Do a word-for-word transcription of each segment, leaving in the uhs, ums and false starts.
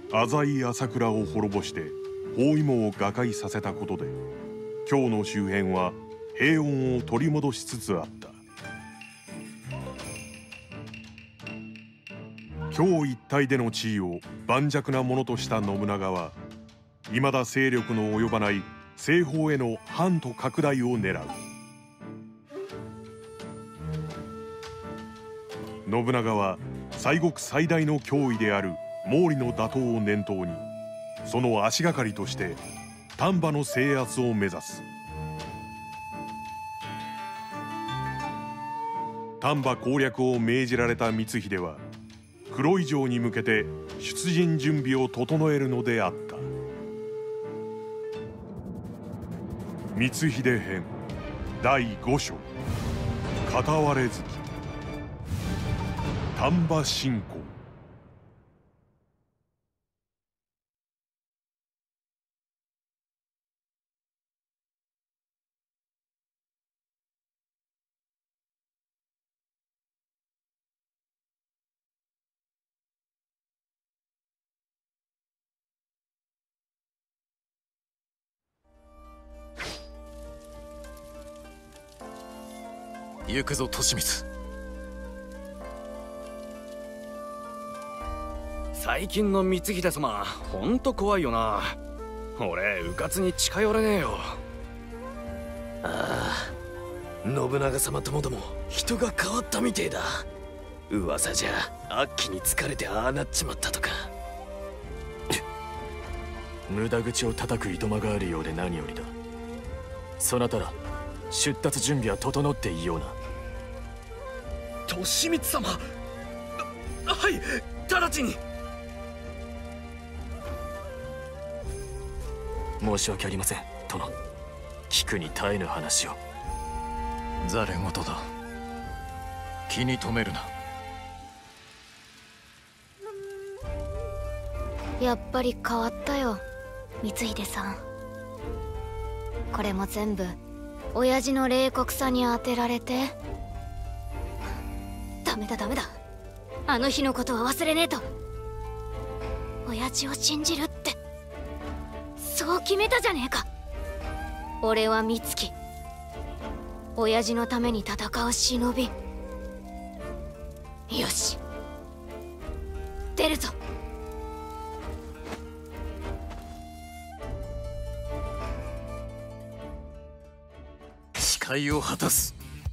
浅井朝倉を滅ぼして包囲網を瓦解させたことで京の周辺は平穏を取り戻しつつあった。京一帯での地位を盤石なものとした信長は未だ勢力の及ばない西方への藩都拡大を狙う。信長は西国最大の脅威である毛利の打倒を念頭にその足がかりとして丹波の制圧を目指す。丹波攻略を命じられた光秀は黒井城に向けて出陣準備を整えるのであった。光秀編だいご章片割れ月丹波侵攻。 行くぞ利光。 最近の光秀様ほんと怖いよな。俺うかつに近寄れねえよ。 ああ、信長様ともども人が変わったみてえだ。噂じゃ悪鬼に疲れてああなっちまったとか。 無駄口を叩くいとまがあるようで何よりだ。そなたら出立準備は整っていような。 利光様、はい、直ちに。 申し訳ありません殿。聞くに耐えぬ話を。 ざれ言だ。気に留めるな。 やっぱり変わったよ光秀さん。これも全部親父の冷酷さに当てられて。ダメだダメだ、あの日のことは忘れねえと。親父を信じるってそう決めたじゃねえか。俺は美月、親父のために戦う忍び。よし出るぞ。 誓いを果たす。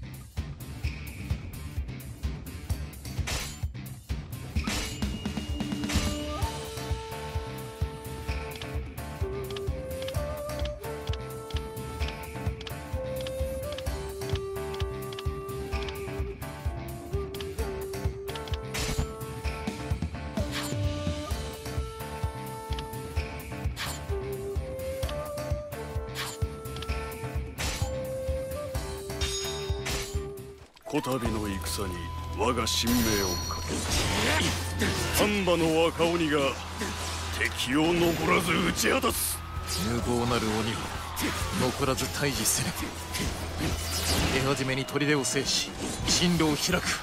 こたびの戦に我が神明をかけ丹波の若鬼が敵を残らず打ち果たす。 無謀なる鬼は残らず退治せね。手始めに砦を制し進路を開く。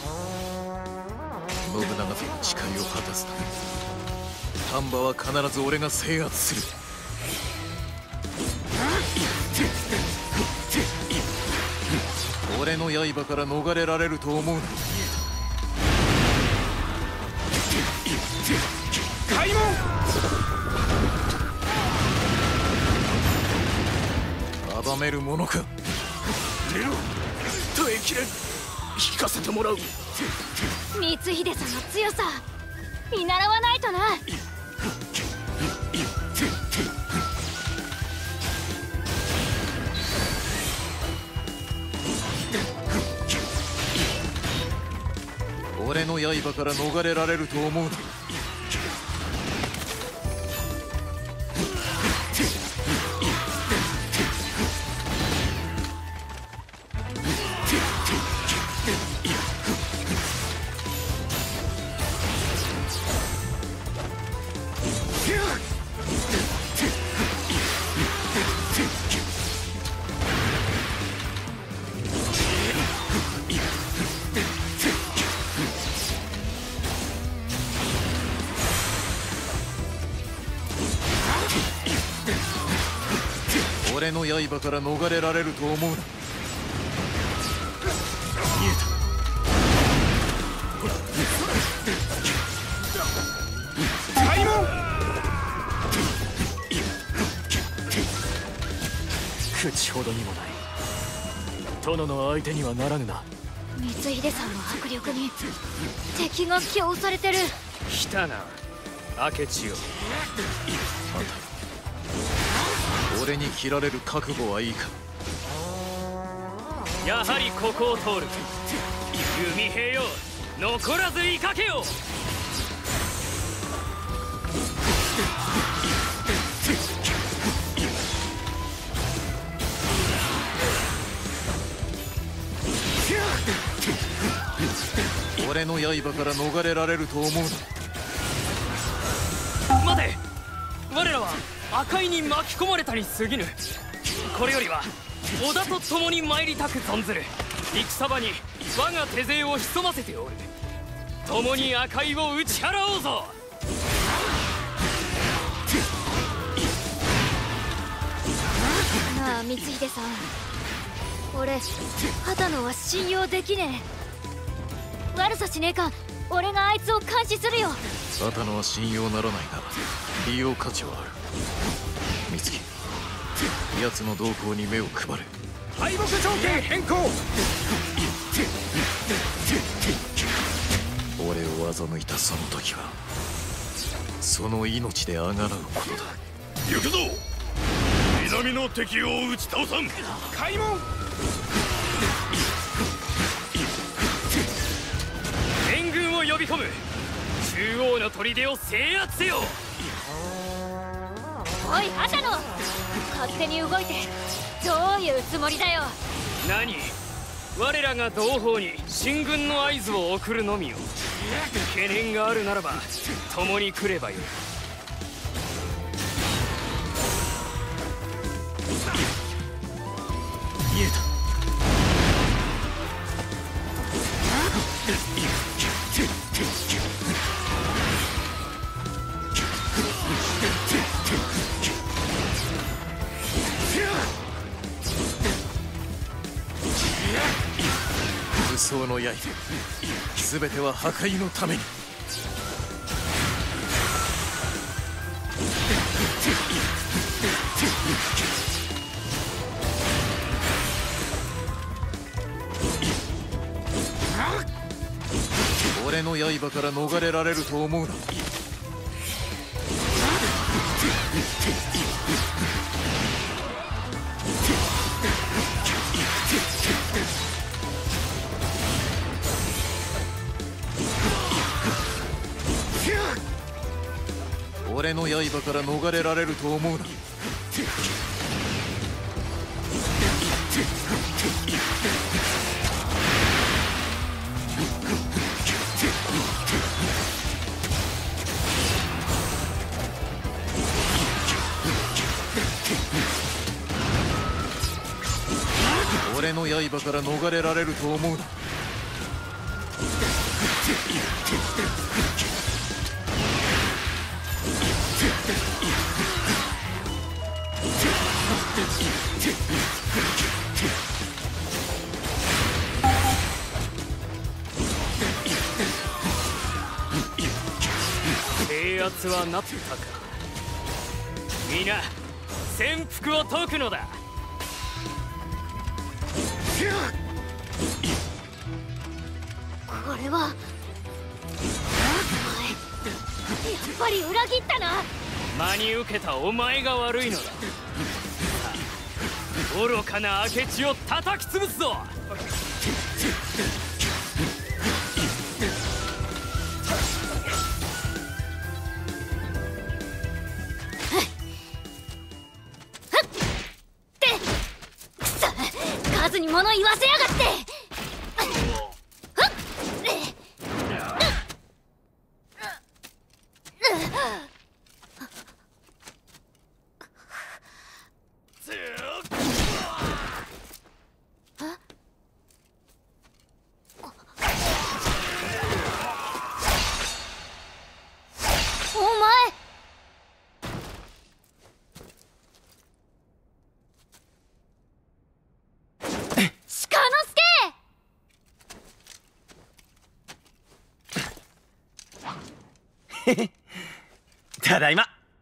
信長との誓いを果たすため丹波は必ず俺が制圧する。俺の刃から逃れられると思うな。開門。阻めるものか。 出ろ、耐えきれん。引かせてもらう。 光秀さんの強さ見習わないとな。 俺の刃から逃れられると思うな。 俺の刃から逃れられると思うな。見えた。 開門。 口ほどにもない。殿の相手にはならぬな。 光秀さんの迫力に敵が気をされてる。 来たな明智よ。 俺に切られる覚悟はいいか。 やはりここを通る。弓兵よ、残らずいかけよ。 俺の刃から逃れられると思うな。 待て、我らは赤井に巻き込まれたに過ぎぬ。これよりは織田と共に参りたく存ずる。戦場に我が手勢を潜ませておる。共に赤井を打ち払おうぞ。 なあ光秀さん、俺畑野は信用できねえ。悪さしねえか。俺があいつを監視するよ。 畑野は信用ならないが利用価値はある。美月、奴の動向に目を配れ。 敗北条件変更。 俺を欺いたその時はその命であがらうことだ。 行くぞ。南の敵を打ち倒さん。 開門。援軍を呼び込む。中央の砦を制圧せよ。 おい畑野、勝手に動いてどういうつもりだよ。 何、我らが同胞に進軍の合図を送るのみよ。懸念があるならば共に来ればよい。 見えた。武装の刃、すべては破壊のために。俺の刃から逃れられると思うな。俺の刃から逃れられると思うな。俺の刃から逃れられると思うな。 制圧はなったか。皆潜伏を解くのだ。 これはお前やっぱり裏切ったな。 真に受けたお前が悪いのだ。愚かな明智を叩き潰すぞ。 数に物言わせやがって。 ただいま。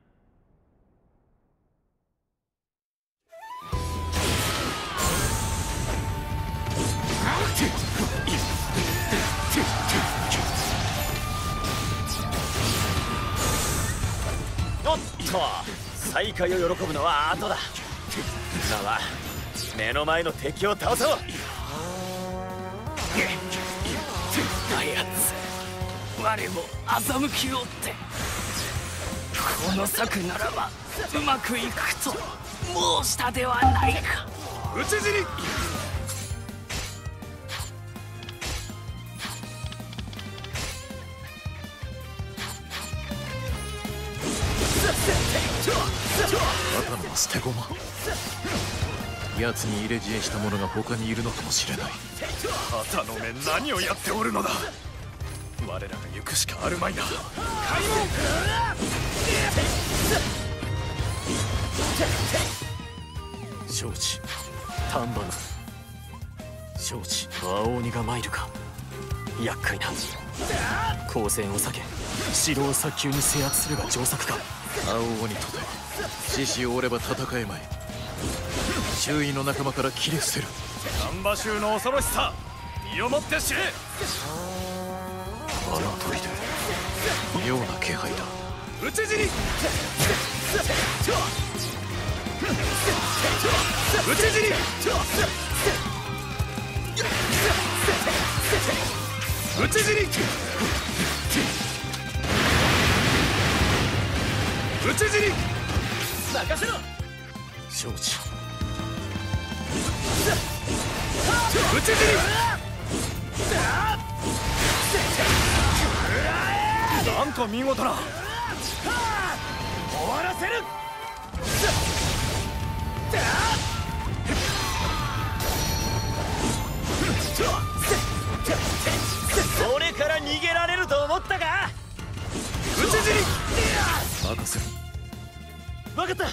おっと、再会を喜ぶのは後だ。今は目の前の敵を倒そう。 あやつ、我も欺きおって、この策ならばうまくいくと申したではないか。 討ち死に。 刀の捨て駒。奴に入れ知恵した者が他にいるのかもしれない。 旗の目、何をやっておるのだ。我らが行くしかあるまいな。開門。 承知。丹波の承知。青鬼が参るか。厄介な。交戦を避け城を早急に制圧するが上策か。 青鬼とて獅子を折れば戦えまい。周囲の仲間から切り捨てる。 丹波衆の恐ろしさ、身をもって知れ。 あの砦、妙な気配だ。 討ち死に。討ち死に。討ち死に。討ち死に。 任せろ。 承知。 討ち死に。なんと見事な。 終わらせる。それから逃げられると思ったか。 討ち死に。 任せる。 分かった。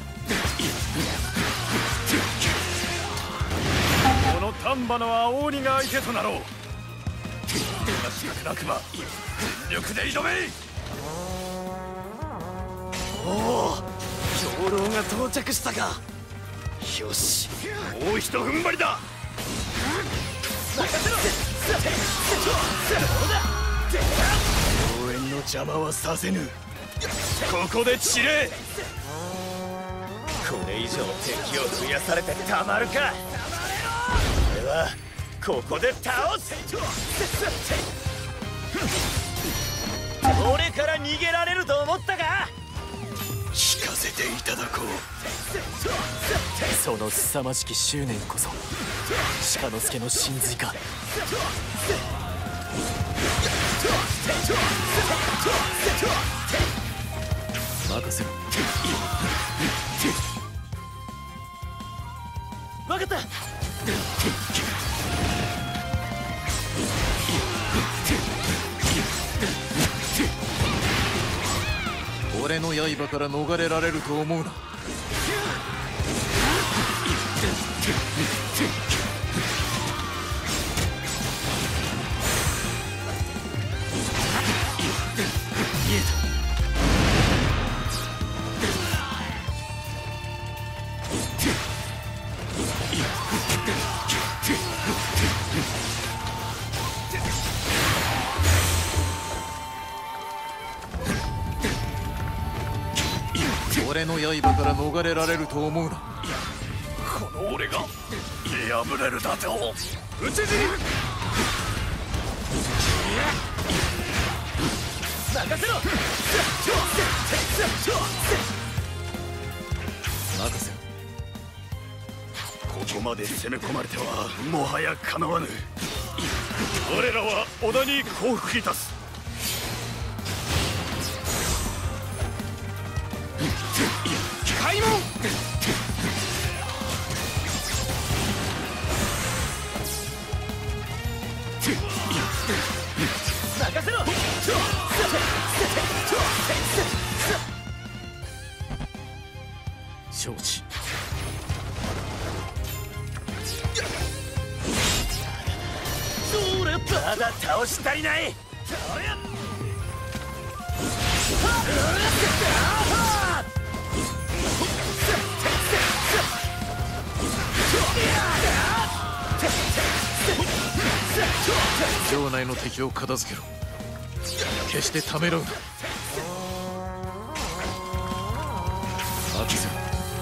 この丹波の青鬼が相手となろう。なくば全力で挑め。 おお、兵糧が到着したか。よし、 もうひと踏ん張りだ。 任せろ。 応援の邪魔はさせぬ。ここで散れ。 これ以上敵を増やされてたまるか。俺はここで倒す。俺から逃げられると思ったか。 聞かせていただこう。 その凄まじき執念こそ鹿之助の神髄か。 任せろ。 分かった。 俺の刃から逃れられると思うな。俺の刃から逃れられると思うな。 この俺が破れるだと。討ち死に。 任せろ。 任せろ。 ここまで攻め込まれてはもはやかなわぬ。我らは織田に降伏いたす。開門。 任せろ。 承知。 まだ倒し足りない。 城内の敵を片付けろ。決してためらうな。秋瀬、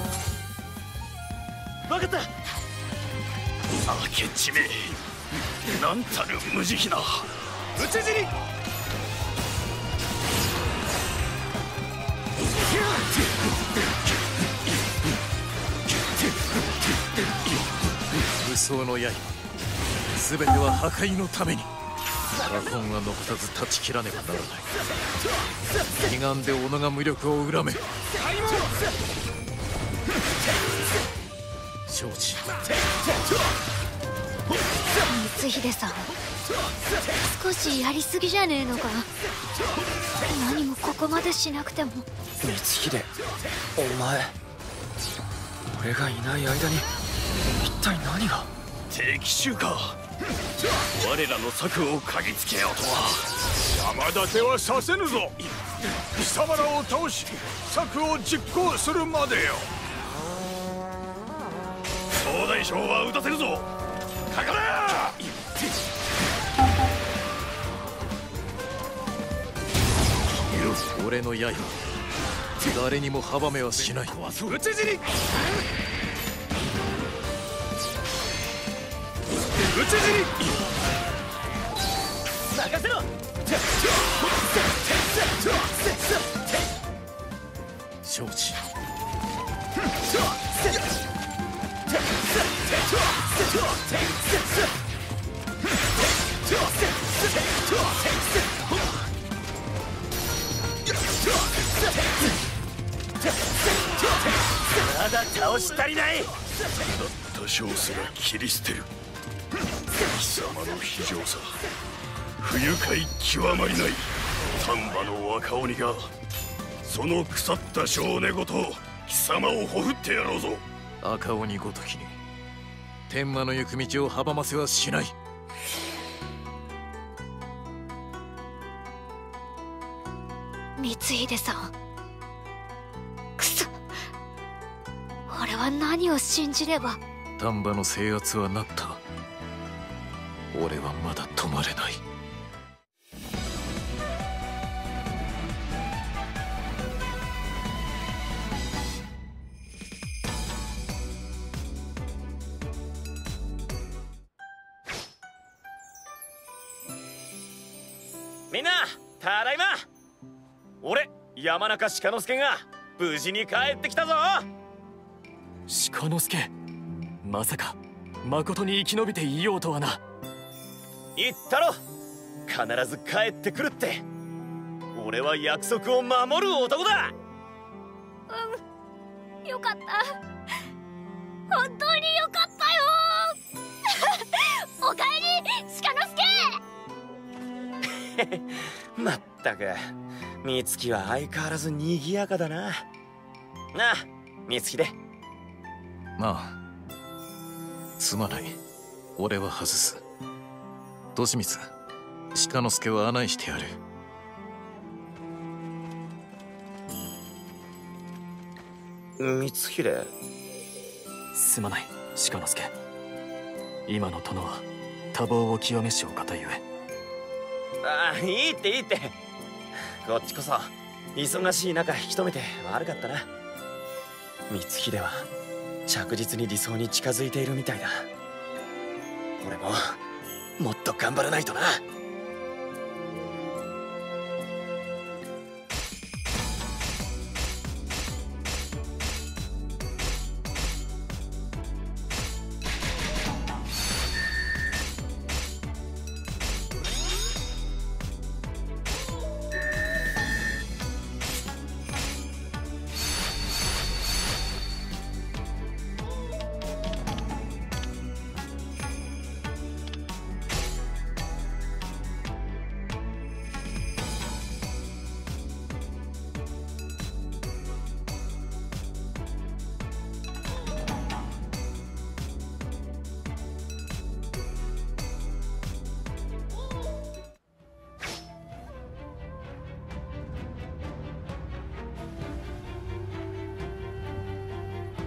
分かった。 明智め、なんたる無慈悲な討ち死に。 武装の刃、すべては破壊のために。禍根は残さず断ち切らねばならない。悲願で己が無力を恨め。承知。 光秀さん、少しやりすぎじゃねえのか。何もここまでしなくても。 光秀、お前、俺がいない間に一体何が。 敵衆か。我らの策を嗅ぎつけようとは。山立てはさせぬぞ。貴様らを倒し策を実行するまでよ。総大将は撃たせるぞ。かかれ。 俺の刃、誰にも阻めはしない。 討ち死に。討ち死に。 任せろ。 承知。 まだ倒し足りない。 だった将すら切り捨てる。貴様の非情さ、不愉快極まりない。丹波の若鬼がその腐った性根ごと貴様をほふってやろうぞ。 赤鬼ごときに天魔の行く道を阻ませはしない。 光秀さん、くそ、俺は何を信じれば。 丹波の制圧はなった。俺はまだ止まれない。 みんな、ただいま。俺、山中鹿之助が無事に帰ってきたぞ。 鹿之助、まさか誠に生き延びていようとはな。 言ったろ、必ず帰ってくるって。俺は約束を守る男だ。 うん、よかった。本当によかったよ。おかえり、鹿之助。 まったく、美月は相変わらず賑やかだな。なあ、光秀。 まあ、すまない。俺は外す。利光、鹿之助は案内してやる。 光秀、 すまない鹿之助。今の殿は多忙を極めしお方ゆえ。 ああ、いいっていいって。こっちこそ忙しい中引き止めて悪かったな。光秀は着実に理想に近づいているみたいだ。俺ももっと頑張らないとな。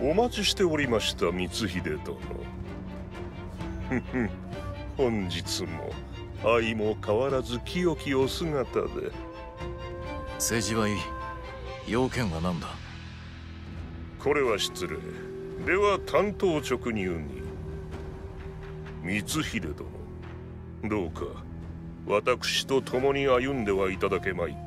お待ちしておりました光秀殿。本日も相も変わらず清きお姿で。 政治はいい。要件は何だ？ これは失礼。では単刀直入に。光秀殿、どうか私と共に歩んではいただけまいか。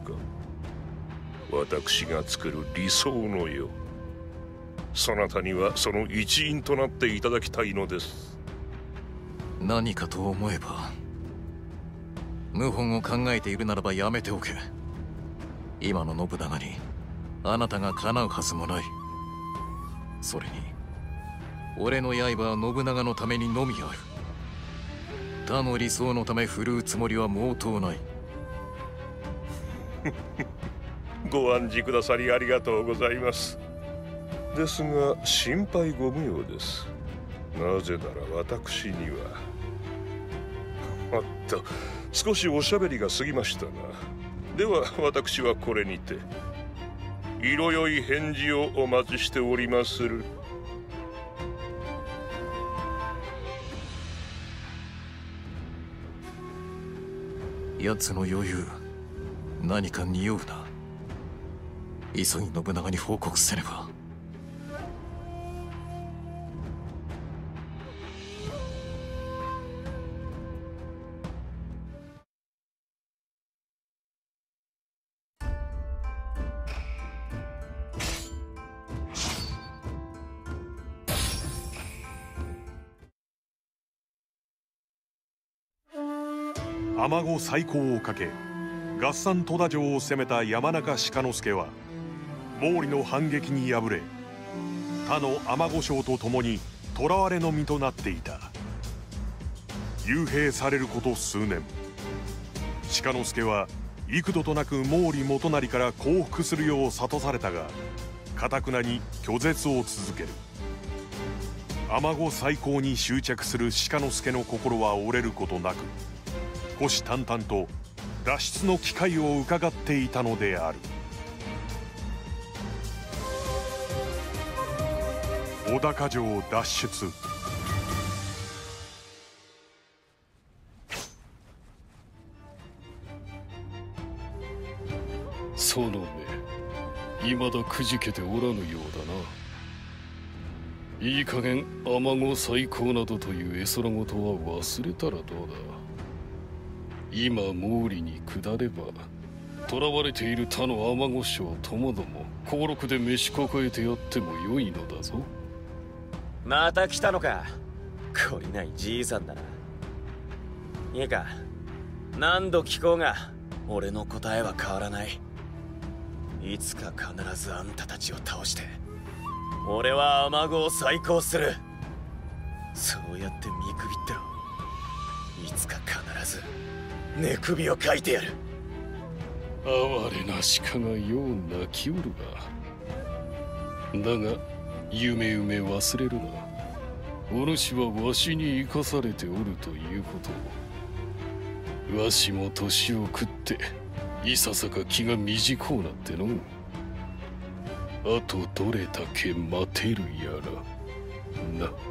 私が作る理想の世、そなたにはその一員となっていただきたいのです。 何かと思えば、謀反を考えているならばやめておけ。今の信長にあなたが叶うはずもない。それに俺の刃は信長のためにのみある。他の理想のため振るうつもりは毛頭ない。 ご案じくださりありがとうございます。ですが心配ご無用です。なぜなら私にはおっと少しおしゃべりが過ぎましたな。では私はこれにて色よい返事をお待ちしておりまする。 奴の余裕、何か匂うな。急ぎ信長に報告せねば。 尼子再興をかけ合算戸田城を攻めた山中鹿之助は毛利の反撃に敗れ、他の尼子将と共に捕らわれの身となっていた。幽閉されること数年、鹿之助は幾度となく毛利元就から降伏するよう諭されたが、頑くなに拒絶を続ける。尼子再興に執着する鹿之助の心は折れることなく、虎視眈々と脱出の機会を伺っていたのである。小高城脱出。 その目、いまだくじけておらぬようだな。いい加減尼子再興などという絵空事は忘れたらどうだ。今毛利に下れば囚われている他の尼子将ともども俸禄で召し抱えてやってもよいのだぞ。 また来たのか。懲りないじいさんだな。いいか、何度聞こうが俺の答えは変わらない。いつか必ずあんたたちを倒して俺は尼子を再興する。そうやって見くびってろ。いつか必ず寝首をかいてやる。 哀れな鹿がよう泣きおるが、だが夢夢忘れるな。お主はわしに生かされておるということを。わしも年を食っていささか気が短うなっての。あとどれだけ待てるやらな。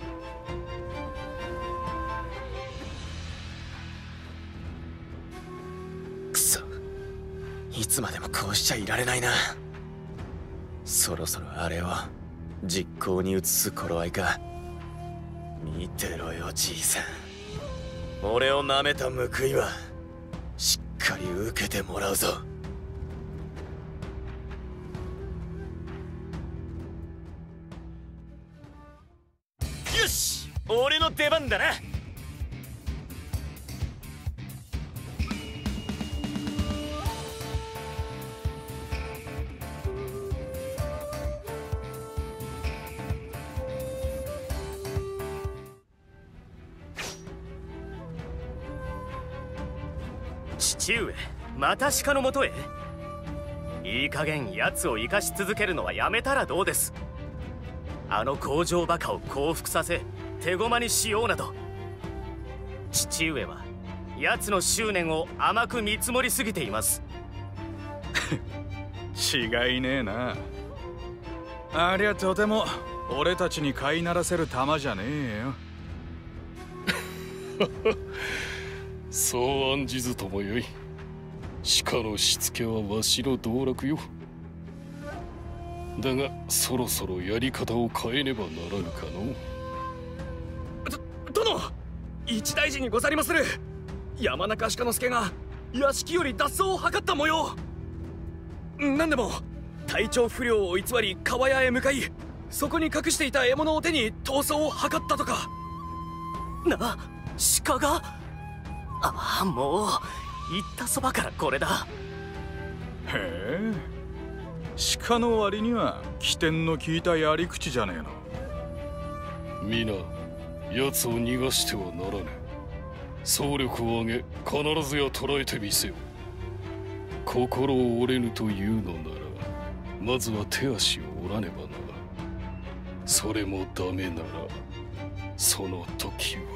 くそ、いつまでもこうしちゃいられないな。そろそろあれを実行に移す頃合いか。見てろよじいさん、俺を舐めた報いはしっかり受けてもらうぞ。よし、俺の出番だな。 父上、また鹿のもとへ。いい加減奴を生かし続けるのはやめたらどうです。あの工場バカを降伏させ手駒にしようなど。父上は奴の執念を甘く見積もりすぎています。 違いねえな。ありゃとても俺たちに飼いならせる玉じゃねえよ。 そう案じずともよい。鹿のしつけはわしの道楽よ。だがそろそろやり方を変えねばならぬかの。 殿、一大事にござりまする。山中鹿之助が屋敷より脱走を図った模様。何でも体調不良を偽り川屋へ向かい、そこに隠していた獲物を手に逃走を図ったとか。な、鹿が。ああ、もう言ったそばからこれだ。 へえ、鹿の割には起点の効いたやり口じゃねえの。 皆奴を逃がしてはならぬ。総力を挙げ必ずや捕らえてみせよ。心を折れぬというのならまずは手足を折らねばな。それもダメならその時は。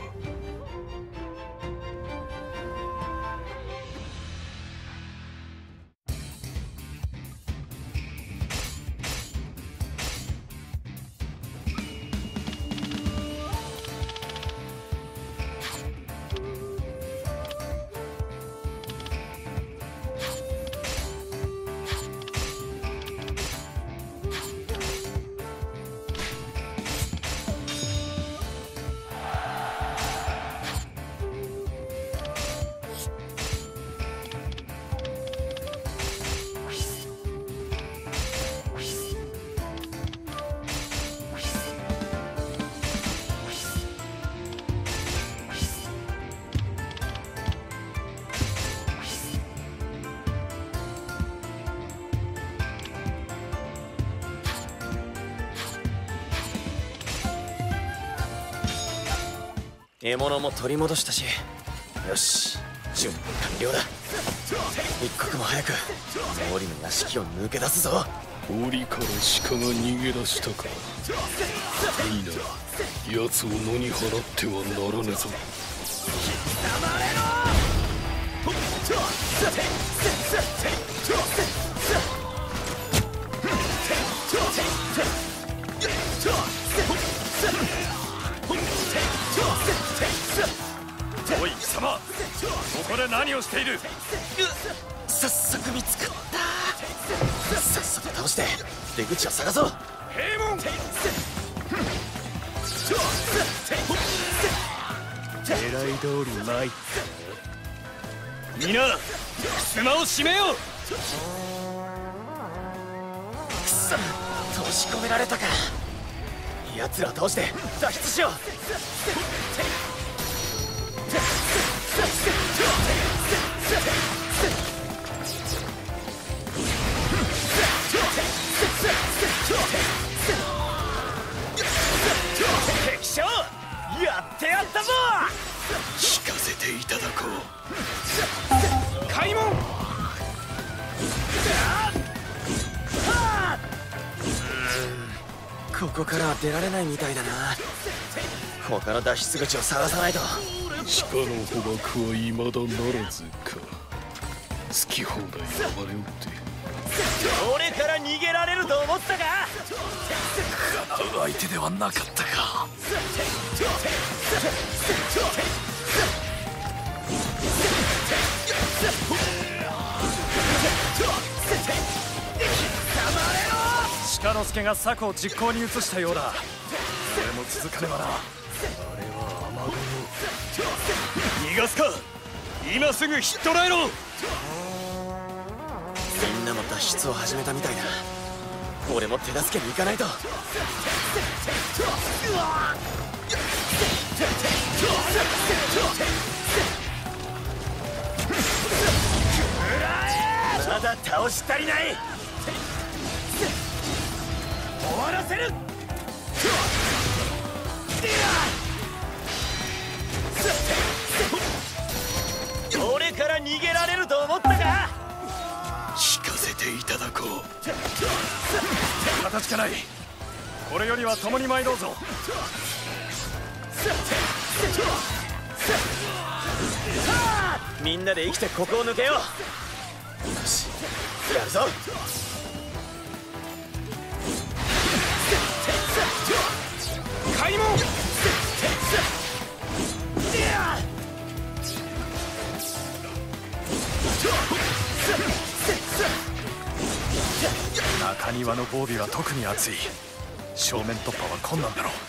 獲物も取り戻したし、よし、準備完了だ。一刻も早く毛利の屋敷を抜け出すぞ。 檻から鹿が逃げ出したか。いいな、奴を野に払ってはならねぞ。 おい貴様、ここで何をしている。 早速見つかった。さっさと倒して出口を探そう。 閉門。狙い通り参った。皆襖を閉めよう。 くそ、閉じ込められたか。奴らを倒して脱出しよう。敵将、やってやったぞ。 聞かせていただこう。開門。 ここからは出られないみたいだな。他の脱出口を探さないと。 鹿の捕獲は未だならずか。好き放題暴れおって。 俺から逃げられると思ったか。 かなう相手ではなかったか。 鹿之助が策を実行に移したようだ。それも続かねばな。あれは雨雲。逃がすか。今すぐ引っ捕らえろ。 みんなも脱出を始めたみたいだ。俺も手助けに行かないと。まだ倒し足りない。終わらせる。俺から逃げられると思ったか。 聞かせていただこう。 形かない。これよりは共に参ろうぞ。 みんなで生きてここを抜けよう。よし、やるぞ。 開門。 中庭の防備は特に厚い。正面突破は困難だろう。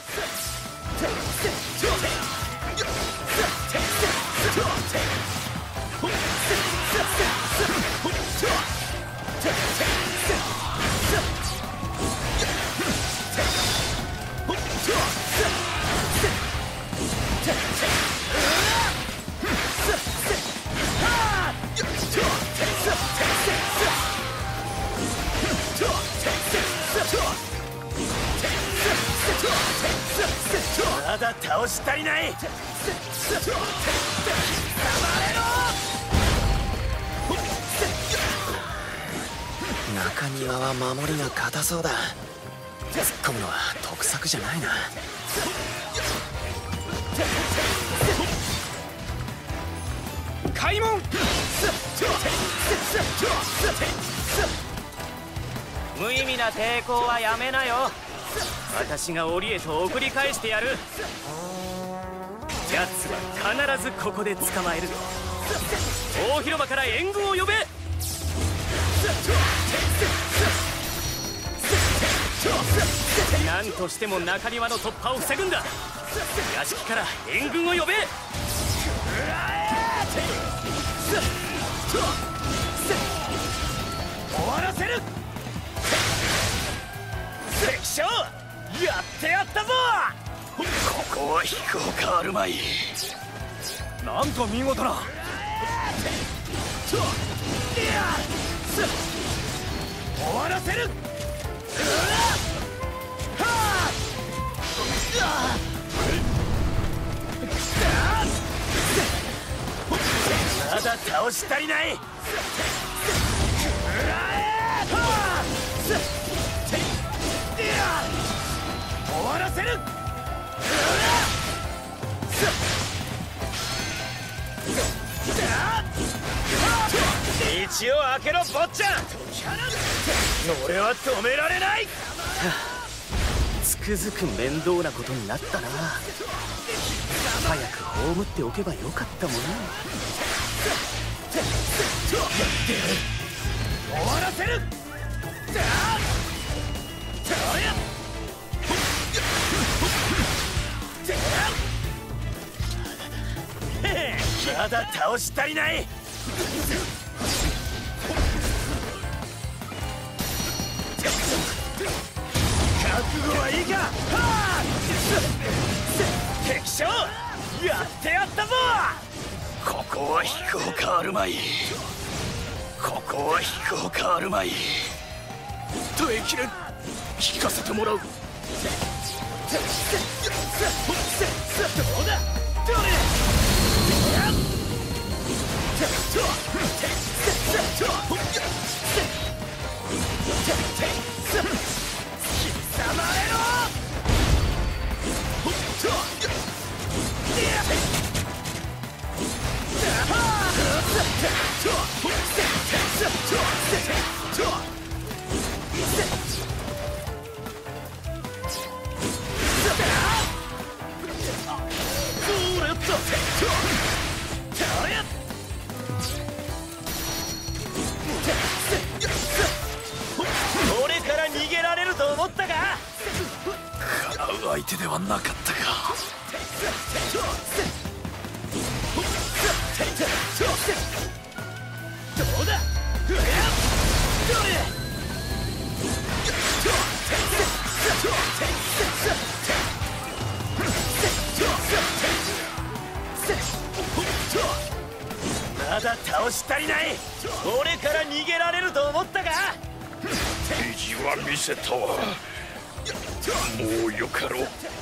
まだ倒し足りない。 中庭は守りが硬そうだ。突っ込むのは得策じゃないな。 開門。 無意味な抵抗はやめなよ。私が檻へと送り返してやる。奴は必ずここで捕まえる。大広間から援軍を呼べ。何としても中庭の突破を防ぐんだ。屋敷から援軍を呼べ。終わらせる。敵将やってやったぞ。 ここは飛行かあるまい。 なんと見事な。 終わらせる。まだ倒し足りない。終わらせる。道を開けろ坊ちゃん。俺は止められない。つくづく面倒なことになったな。早く葬っておけばよかったもの。終わらせる。まだ倒し足りない。覚悟はいいか。敵将やってやったぞ。 ここは飛行かあるまい。ここは飛行かあるまい。耐えきれん。聞かせてもらう。どうだどれ。俺から逃げられると思ったか。 かなう相手ではなかったか。 どうだ。まだ倒し足りない。俺から逃げられると思ったか。 意地は見せたわ。もうよかろう。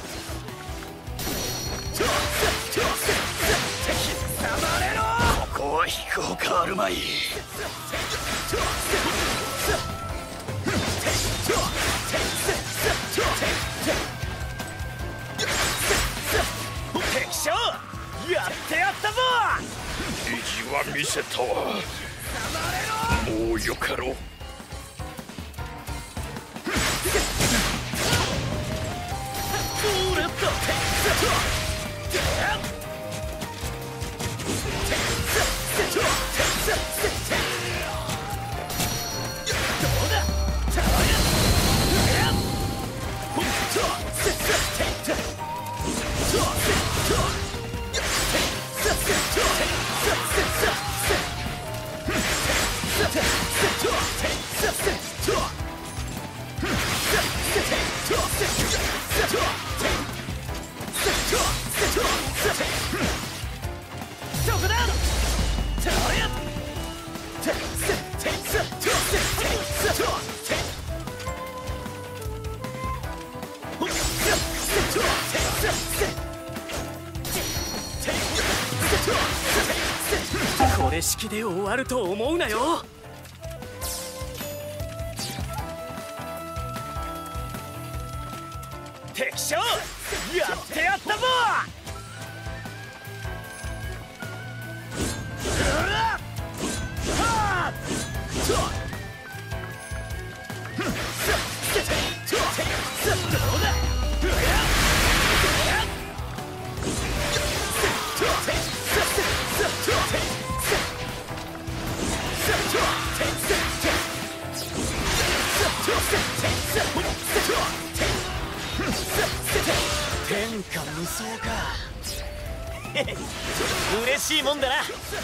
ここは飛行かあるまい。 敵将やってやったぞ。 意地は見せたわ。もうよかろう。 それとこれ式で終わると思うなよ。敵将やってやったぞ。天下無双か。嬉しいもんだな。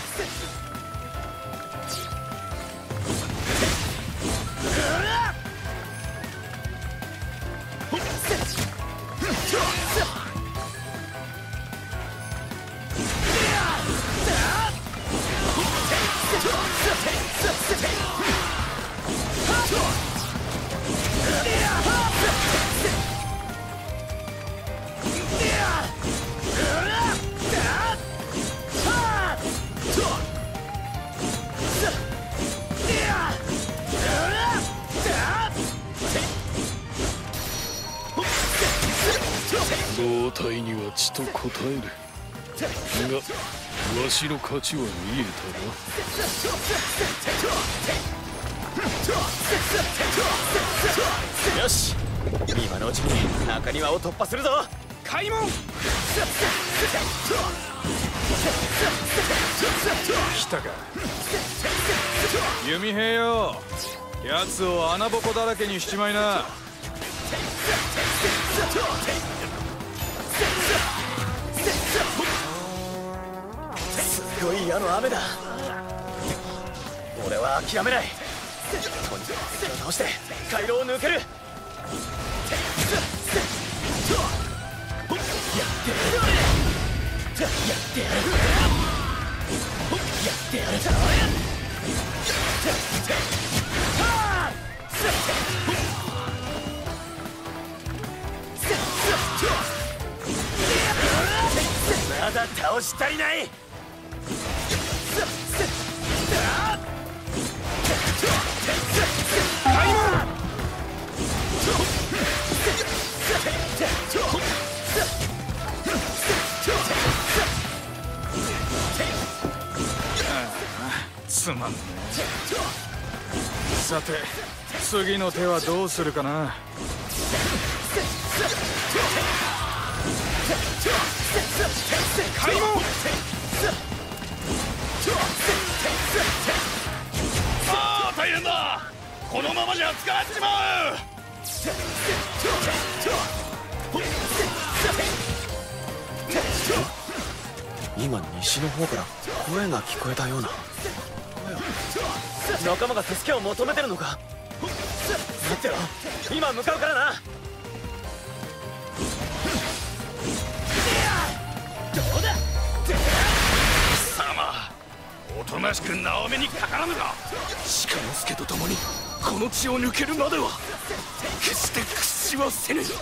胴体には血と応えるが、わしの勝ちは見えたな。よし、今のうちに中庭を突破するぞ。開門。 来たか弓兵よ。奴を穴ぼこだらけにしちまいな。 すごいあの雨だ。俺は諦めない。とにかく敵を倒して回廊を抜ける。やってやる。やってやる。やってやる。まだ倒し足りない。開門。 すまんね。さて次の手はどうするかな。開門。 ああ、大変だ。このままじゃ捕まっちまう。 今西の方から声が聞こえたような。仲間が助けを求めてるのか。待ってろ、今向かうからな。どうだ貴様、おとなしく縄目にかからぬか。鹿之助と共にこの地を抜けるまでは決して屈しはせぬ。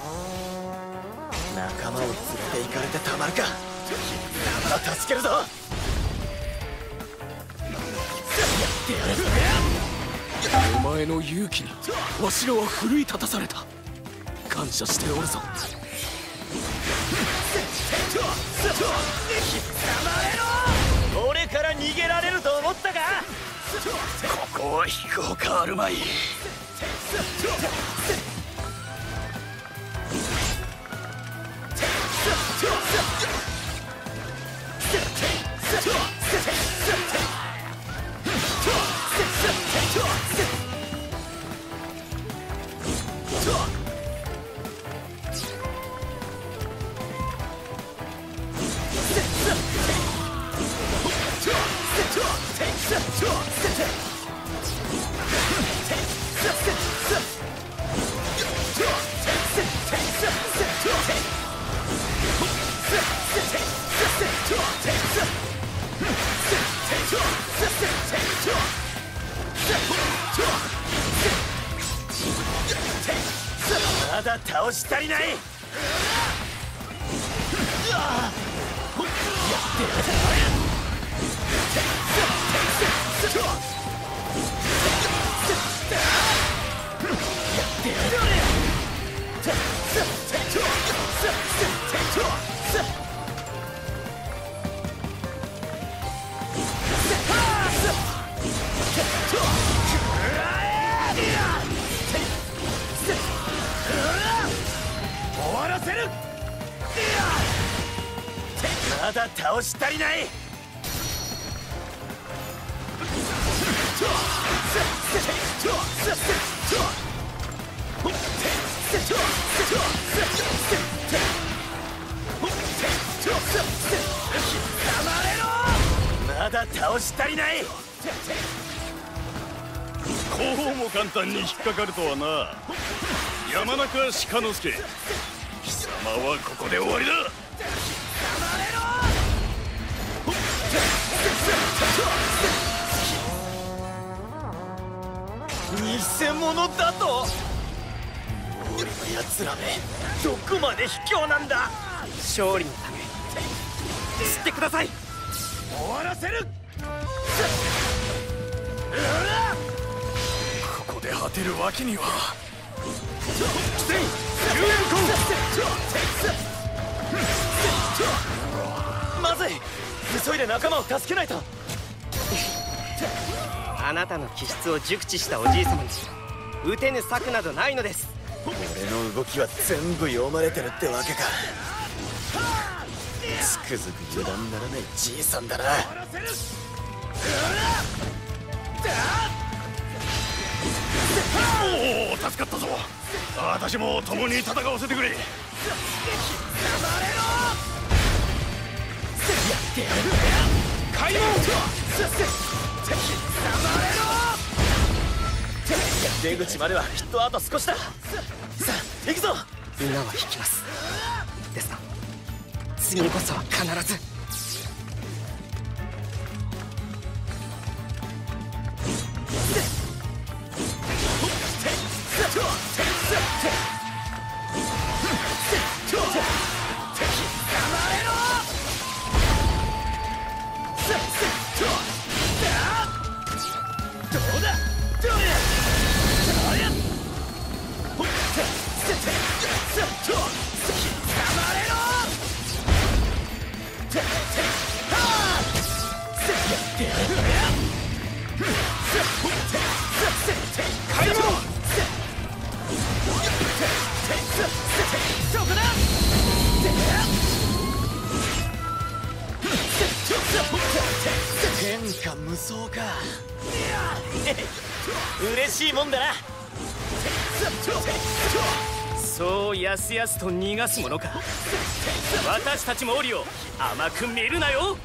仲間を連れて行かれてたまるか。まだ助けるぞ。やってやる。 お前の勇気にわしらは奮い立たされた。感謝しておるぞ。 俺から逃げられると思ったか。 ここは引くほかあるまい。 まだ倒し足りない。終わらせる。まだ倒し足りない。まだ倒し足りない。 こうも簡単に引っかかるとはな。山中鹿之助、貴様はここで終わりだ。 偽物だと。毛利のやつらめ、どこまで卑怯なんだ。勝利のため知ってください。終わらせる。 ここで果てるわけには。 まずい、急いで仲間を助けないと。 あなたの気質を熟知したおじい様に打てぬ策などないのです。 俺の動きは全部読まれてるってわけか。つくづく油断ならないじいさんだな。 おお、助かったぞ。私も共に戦わせてくれ。 開門。出口まではきっとあと少しだ。さあ行くぞ。 今は引きます。ですが次こそは必ず。 天下無双か。嬉しいもんだな。 そうやすやすと逃がすものか。私たち毛利を甘く見るなよ。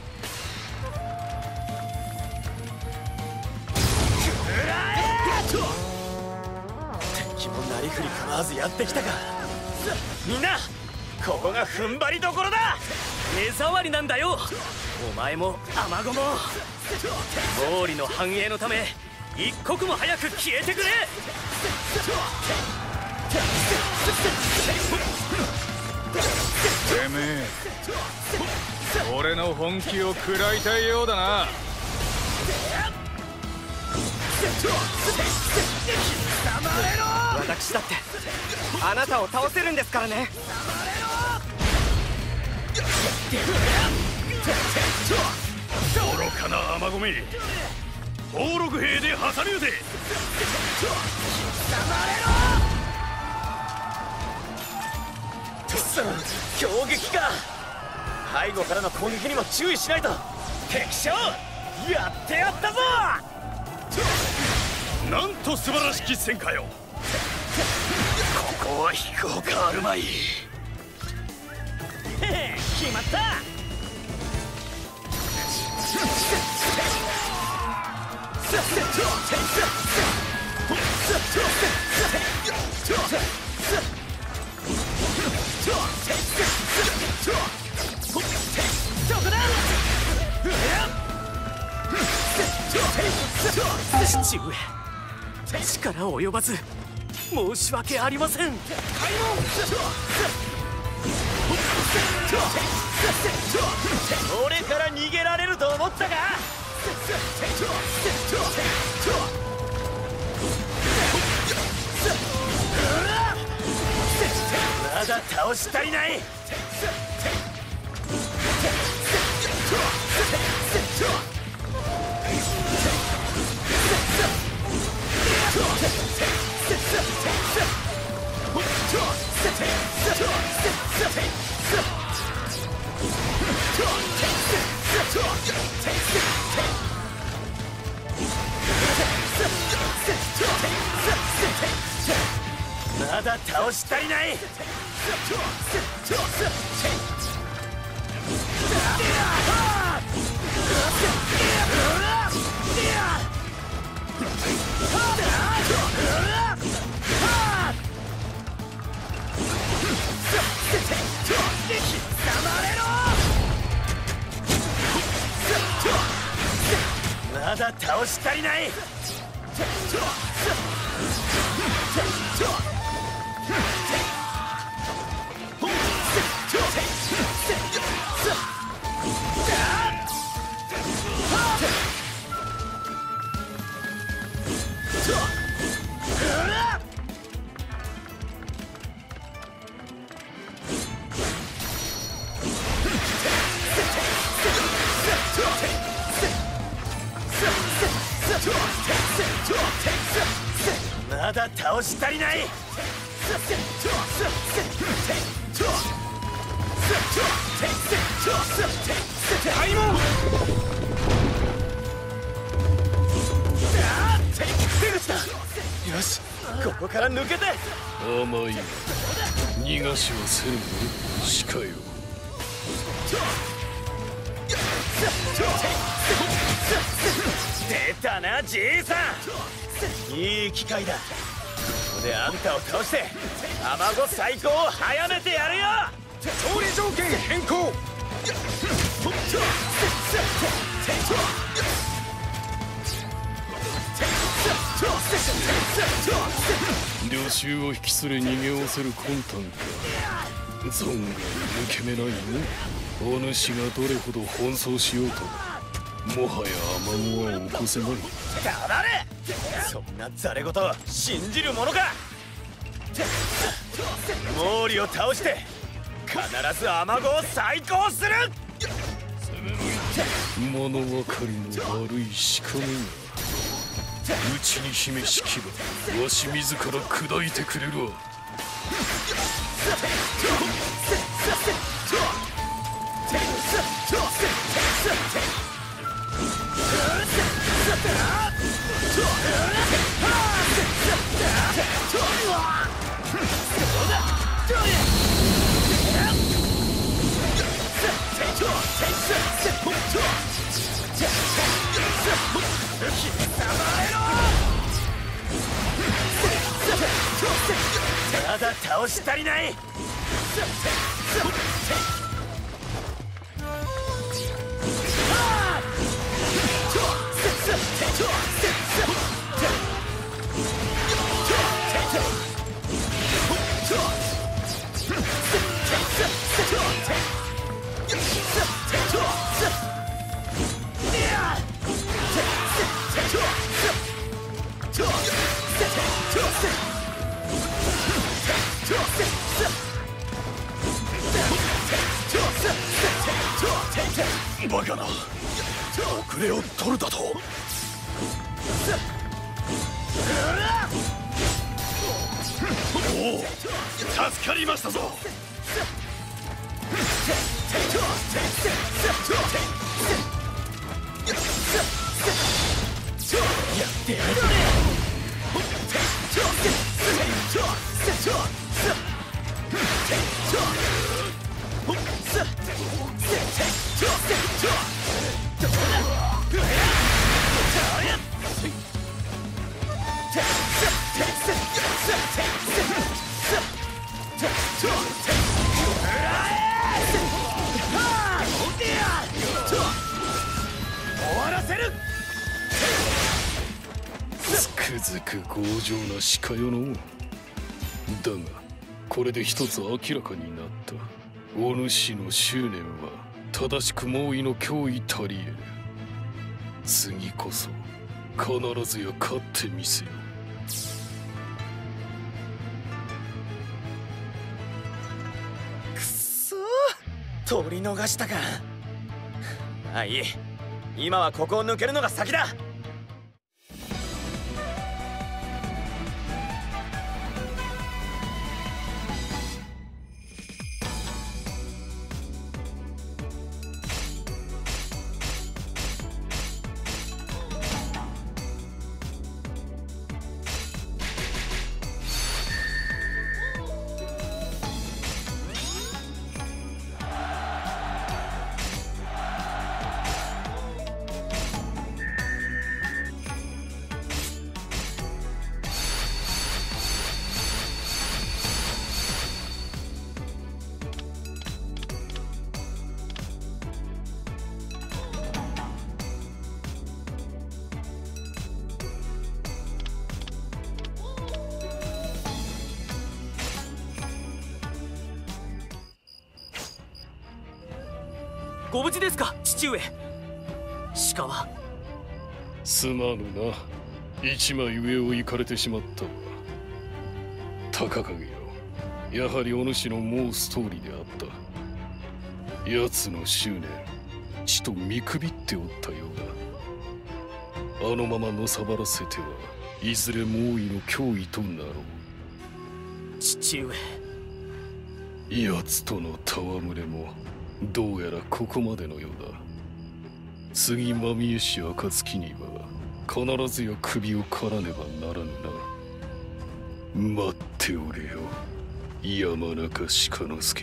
敵もなりふり構わずやってきたか。みんなここが踏ん張りどころだ。 目障りなんだよ。お前もアマゴも毛利の繁栄のため一刻も早く消えてくれ。 てめえ、俺の本気を食らいたいようだな。 私だってあなたを倒せるんですからね。 愚かな甘込め、宝禄兵で挟み撃て。 くそ、強撃か。背後からの攻撃にも注意しないと。敵将やってやったぞ。 なんと素晴らしき戦果よ。ここは引くほかあるまい。 決まった。 父上、力及ばず申し訳ありません。 俺から逃げられると思ったか。まだ倒し足りない。まだ倒し足りない。まだ倒し足りない。まだ倒し足りない。開門。よし、ここから抜けて。 甘いな、逃がしはせぬも鹿よ。 出たな、じいさん。いい機会だ。ここであんたを倒してアマゴ最高を早めてやるよ。 勝利条件変更。領衆を引き連れ逃げおせる魂胆か。存外抜け目ないの。お主がどれほど奔走しようともはやアマゴは起こせまい。 黙れ。そんなザレ言信じるものか。毛利を倒して必ずアマゴを再興する。 物分かりの悪い鹿めが内に秘めし牙、わし自ら砕いてくれるわ。 まだ倒し足りない。 バカな、遅れを取るだと。おお、助かりましたぞ。やってやる。 せる。 つくづく強情な鹿よの。だがこれで一つ明らかになった。お主の執念は正しく猛威の脅威たりえる。次こそ必ずや勝ってみせよ。 くそー、取り逃したか。ああ、いい。今はここを抜けるのが先だ。 ご無事ですか、父上。鹿はすまぬな。一枚上を行かれてしまったわ。高影よ、やはりお主の申す通りであった。奴の執念、ちと見くびっておったようだ。あのままのさばらせてはいずれ猛威の脅威となろう。 父上。 奴との戯れもどうやらここまでのようだ。次まみえし暁には必ずや首を刈らねばならぬな。待っておれよ、山中鹿之助。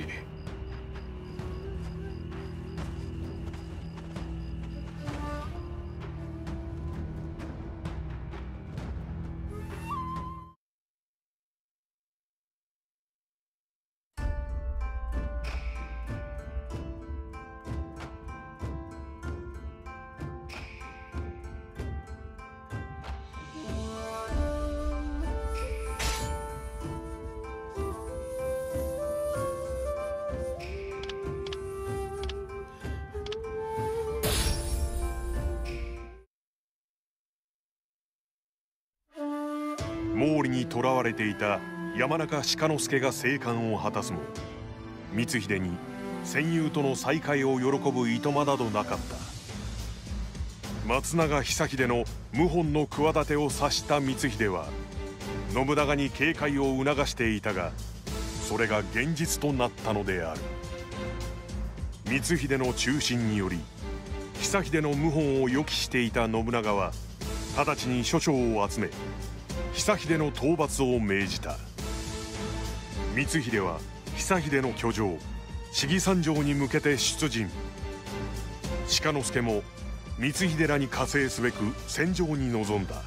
毛利に囚われていた山中鹿之助が生還を果たすも、光秀に戦友との再会を喜ぶいとまなどなかった。松永久秀の謀反の企てを察した光秀は信長に警戒を促していたが、それが現実となったのである。光秀の中心により久秀の謀反を予期していた信長は直ちに諸将を集め久秀の討伐を命じた。光秀は久秀の居城信貴山城に向けて出陣。鹿之助も光秀らに加勢すべく戦場に臨んだ。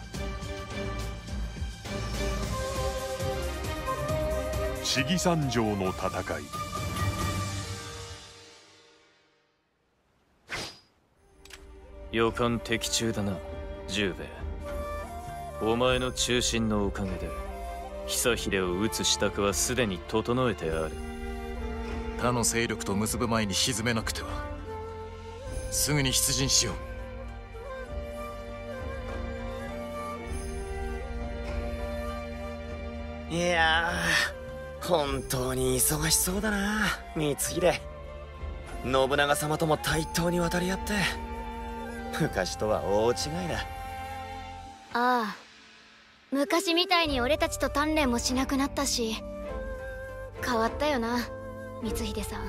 信貴山城の戦い。 予感的中だな、十兵衛。お前の中心のおかげで久秀を討つ支度はすでに整えてある。 他の勢力と結ぶ前に沈めなくては。すぐに出陣しよう。いやー、本当に忙しそうだな光秀。信長様とも対等に渡り合って昔とは大違いだ。 ああ、昔みたいに俺たちと鍛錬もしなくなったし、変わったよな光秀さん。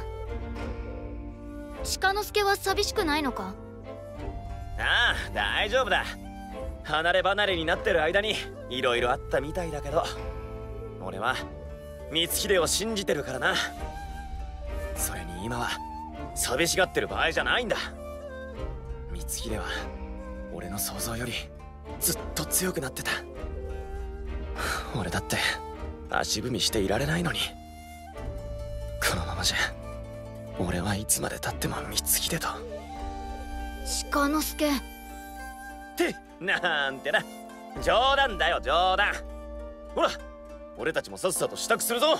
鹿之助は寂しくないのか？ ああ、大丈夫だ。離れ離れになってる間にいろいろあったみたいだけど、俺は光秀を信じてるからな。それに今は寂しがってる場合じゃないんだ。光秀は俺の想像よりずっと強くなってた。俺だって足踏みしていられないのに。このままじゃ俺はいつまでたっても光秀と。 鹿之助、 ってなんてな。冗談だよ冗談。ほら俺たちもさっさと支度するぞ。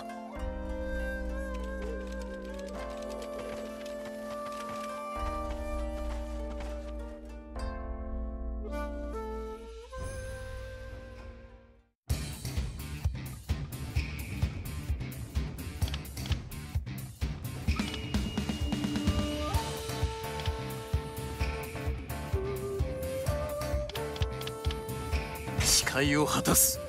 誓いを果たす。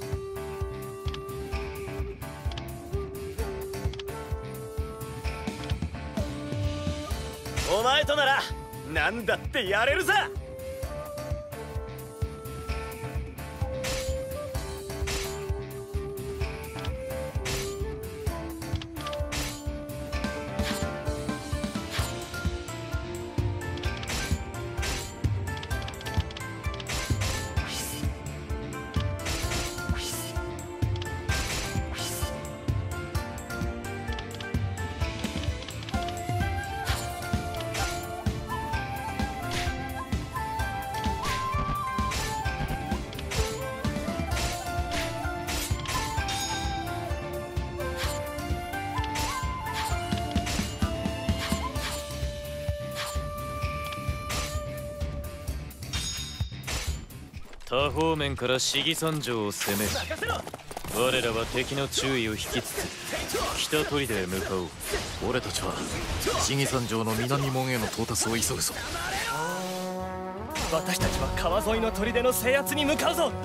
お前となら何だってやれるさ。 他方面から市議山城を攻める。我らは敵の注意を引きつつ北砦へ向かおう。 俺たちは市議山城の南門への到達を急ぐぞ。 私たちは川沿いの砦の制圧に向かうぞ。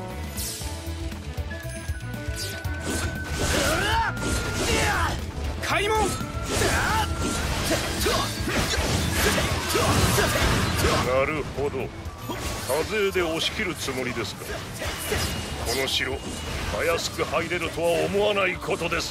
開門。 なるほど、多勢で押し切るつもりですか。この城たやすく入れるとは思わないことです。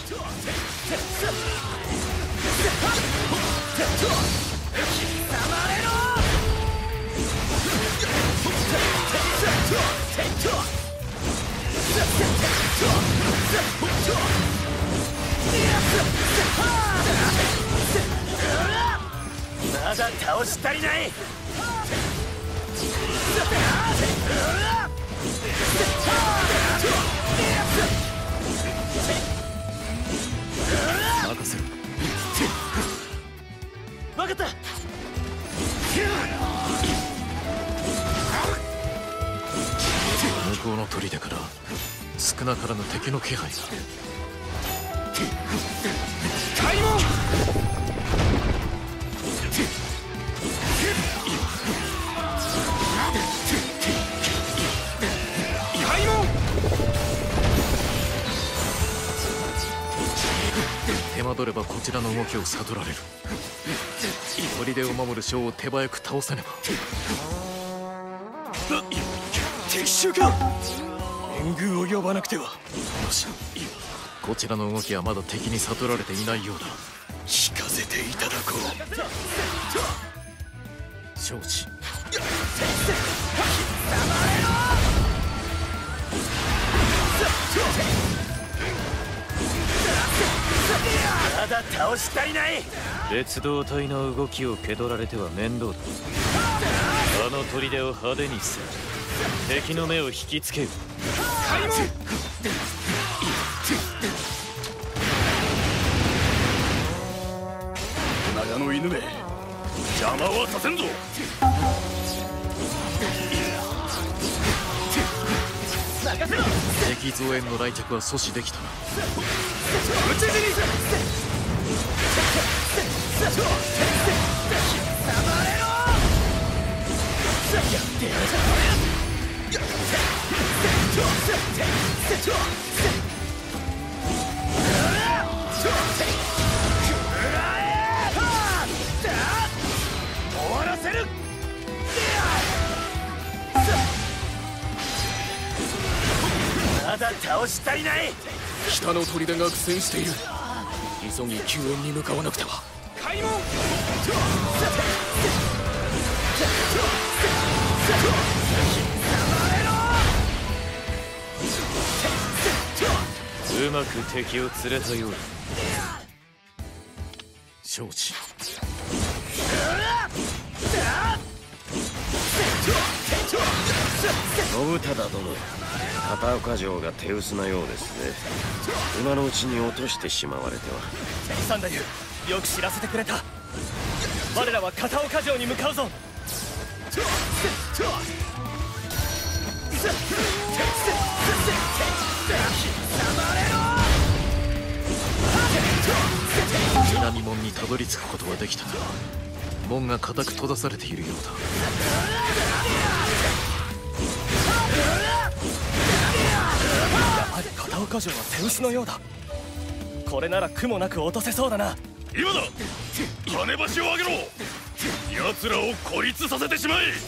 まだ倒し足りない。 任せる。 分かった。 向こうの砦から少なからぬ敵の気配が。 開門。開門。 手間取ればこちらの動きを悟られる。砦を守る将を手早く倒さねば。 敵襲か。援軍を呼ばなくては。 よし、こちらの動きはまだ敵に悟られていないようだ。 聞かせていただこう。 承知。 まだ倒し足りない。 別動隊の動きを蹴取られては面倒だ。あの砦を派手にせ敵の目を引きつける。 開門。 長の犬め、邪魔はさせんぞ。 敵増援の来着は阻止できたな。 討ち死に。終わらせる。 まだ倒し足りない。 北の砦が苦戦している。急ぎ救援に向かわなくては。開門。 うまく敵を連れたようだ。 承知。 信忠殿、片岡城が手薄なようですね。今のうちに落としてしまわれては。 三太夫、よく知らせてくれた。我らは片岡城に向かうぞ。 南門にたどり着くことはできたが、門が固く閉ざされているようだ。 やはり片岡城は手薄のようだ。これなら苦もなく落とせそうだな。 今だ、跳ね橋を上げろ。奴らを孤立させてしまえ。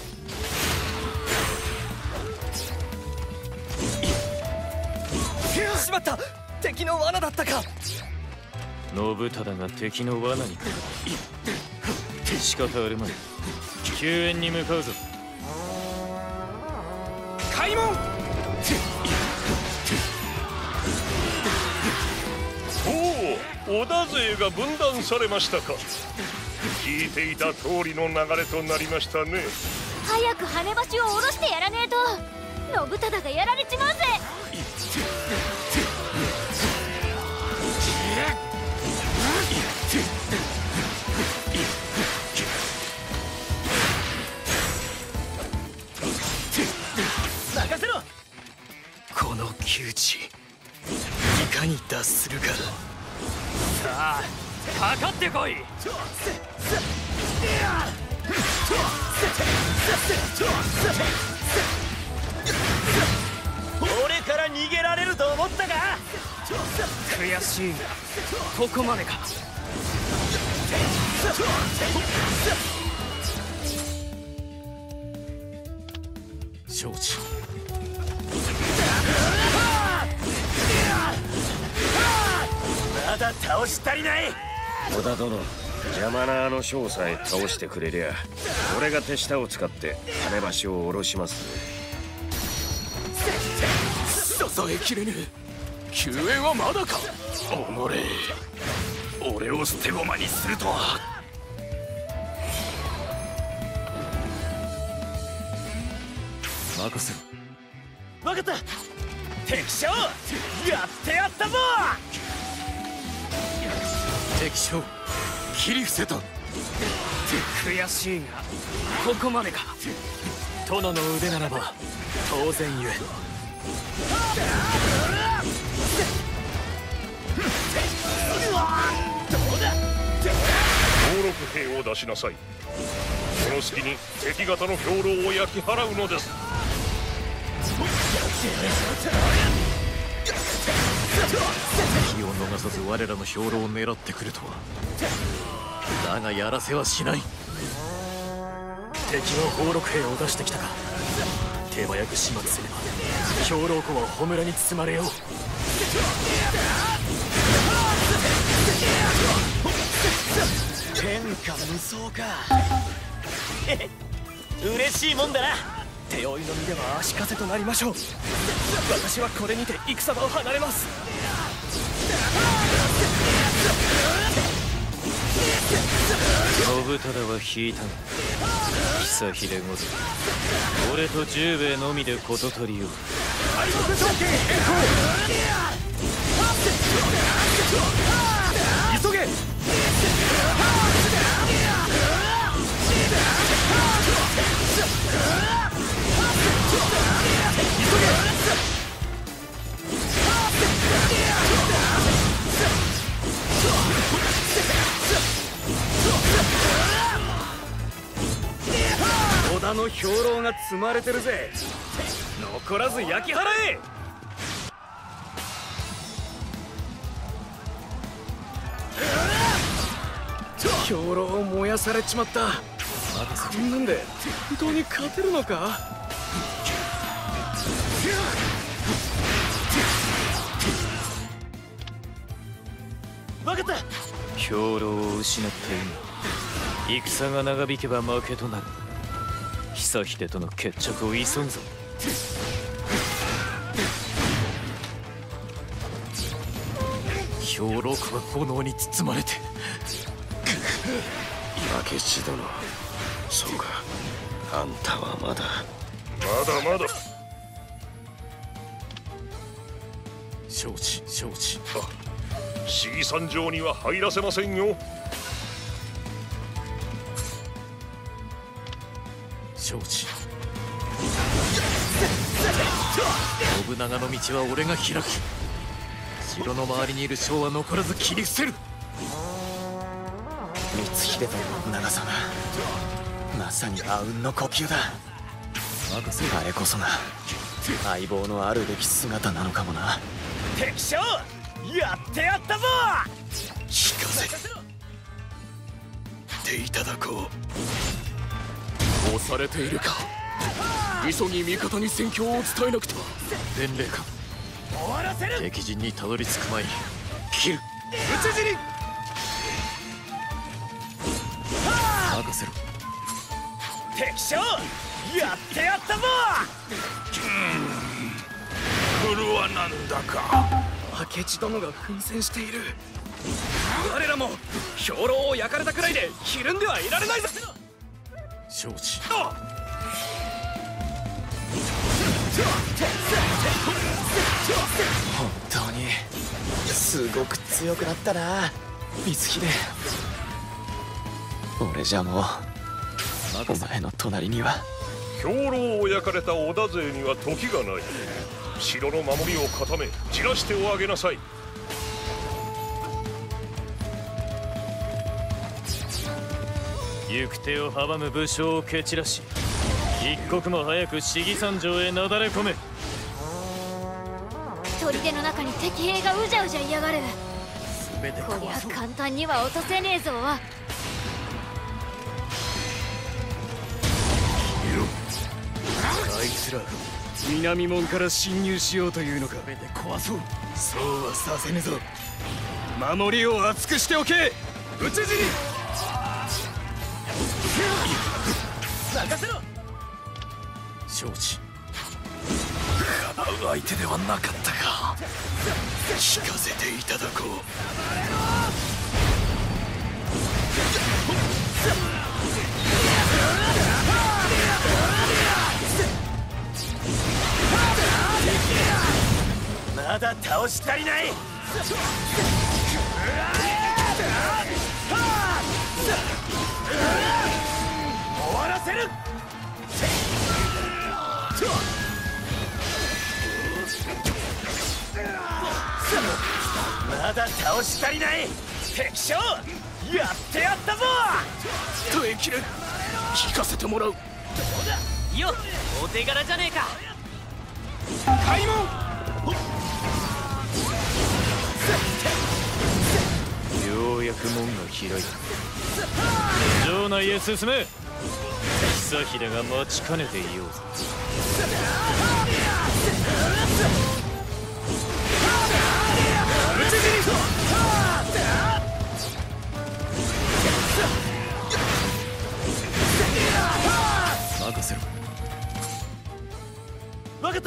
しまった、敵の罠だったか。 信忠が敵の罠にかかる。仕方あるまい。救援に向かうぞ。 開門。 おお、織田勢が分断されましたか。聞いていた通りの流れとなりましたね。 早く跳ね橋を下ろしてやらねえと信忠がやられちまうぜ。 任せろ。この窮地、いかに脱するか。 さあ、かかってこい。 俺から逃げられると思ったか。 悔しいがここまでか。 承知。 まだ倒し足りない。 織田殿、邪魔なあの将さえ倒してくれりゃ、俺が手下を使って跳ね橋を下ろします。 支えきれぬ。救援はまだか。 おのれ、俺を捨て駒にするとは。 任せろ。 分かった。敵将やってやったぞ。 敵将切り伏せた。 悔しいがここまでか。 殿の腕ならば当然ゆえ。 登録兵を出しなさい。その隙に敵方の兵糧を焼き払うのです。 気を逃さず我らの兵糧を狙ってくるとは。だがやらせはしない。 敵の宝禄兵を出してきたか。手早く始末すれば兵糧庫は焔に包まれよう。 天下無双か。嬉しいもんだな。 手負いの身では足かせとなりましょう。私はこれにて戦場を離れます。 信忠は引いたが、久秀ごと俺と十兵衛のみで事足りよう。 敗北条件変更。急げ。 織田の兵糧が積まれてるぜ。残らず焼き払え。 兵糧を燃やされちまった。こんなんで本当に勝てるのか。 分かった。 兵糧を失った今、戦が長引けば負けとなる。久秀との決着を急ぐぞ。 兵糧庫が炎に包まれて。 明智殿、そうか、あんたはまだ。 まだまだ。 承知承知。 市議山城には入らせませんよ。 承知。信長の道は俺が開く。城の周りにいる将は残らず切り捨てる。 光秀と信長様、まさにあうんの呼吸だ。あれこそが相棒のあるべき姿なのかもな。敵将やってやったぞ。 聞かせていただこ押されているか。急ぎ味方に戦況を伝えなくては。 伝令か。 終わらせる。 敵陣にたどり着く前に切る。 討ち死に。 任せろ。 敵将やってやったぞ。 これはなんだか。 明智殿が奮戦している。我らも兵糧を焼かれたくらいでひるんではいられないぞ。 承知。 本当にすごく強くなったな光秀。俺じゃもうお前の隣には。 兵糧を焼かれた織田勢には時がない。城の守りを固めじらしておあげなさい。 行く手を阻む武将を蹴散らし、一刻も早く市議山城へなだれ込め。 砦の中に敵兵がうじゃうじゃいやがる。こりゃ簡単には落とせねえぞ。 あいつら南門から侵入しようというのか。壊そう。そうはさせぬぞ。守りを厚くしておけ。討ち死に。 任せろ。 承知。 かなう相手ではなかったか。聞かせていただこう。 まだ倒し足りない。終わらせる。まだ倒し足りない。敵将やってやったぞ。 耐えきれ。聞かせてもらう。 よっ、お手柄じゃねえか。 開門。ようやく門が開いた。城内へ進め。久秀が待ちかねていようぞ。 任せろ。 分かった。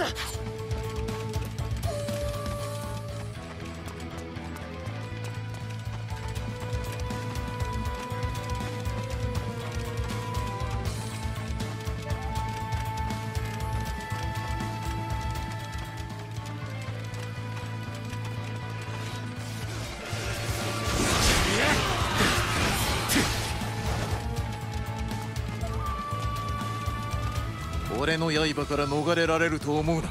俺の刃から逃れられると思うな。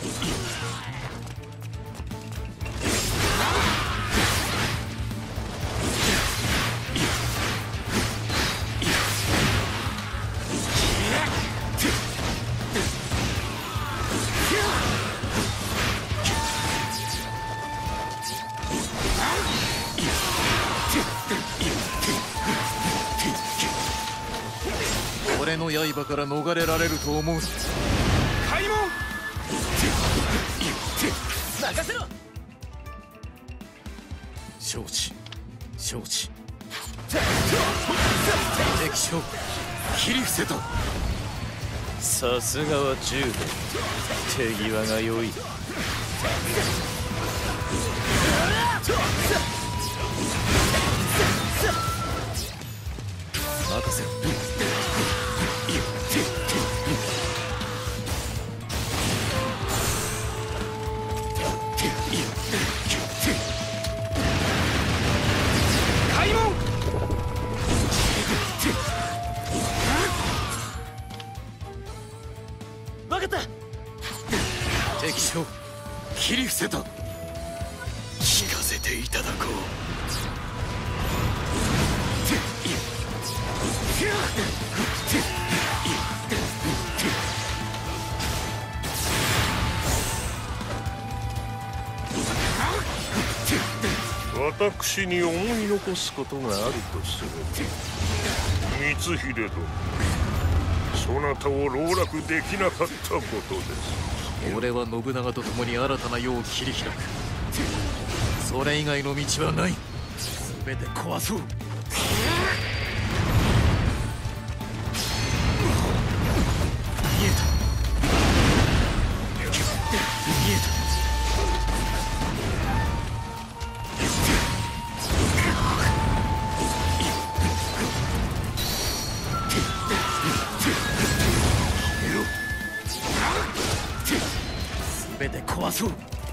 俺の刃から逃れられると思うな。 開門。 任せろ。 承知承知。敵将切り伏せた。 さすがは十兵衛。手際が良い。 任せろ。 分かった。 敵将切り伏せた。 聞かせていただこう。 私に思い残すことがあるとする。光秀殿、そなたを籠絡できなかったことです。 俺は信長と共に新たな世を切り開く。それ以外の道はない。全て壊そう。見えた見えた。全て壊そう。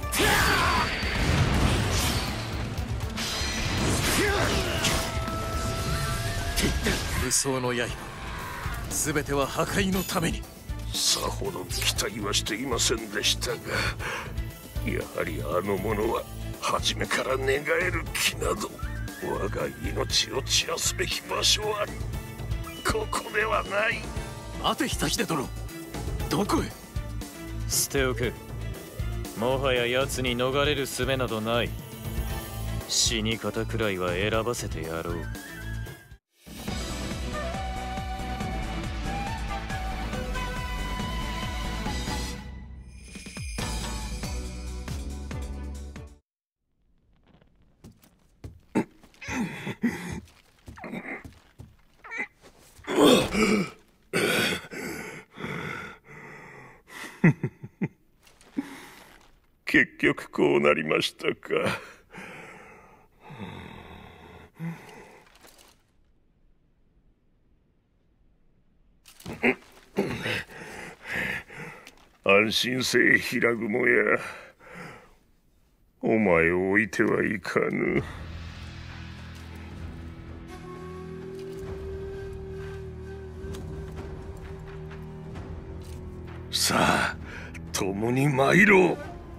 武装の刃、全ては破壊のために。 さほど期待はしていませんでしたが、やはりあの者は初めから願える気など、我が命を散らすべき場所はここではない。 待て久秀殿、どこへ。 捨ておけ。もはや奴に逃れる術などない。死に方くらいは選ばせてやろう。 結局こうなりましたか。安心せえ平雲や。お前を置いてはいかぬ。さあ共に参ろう。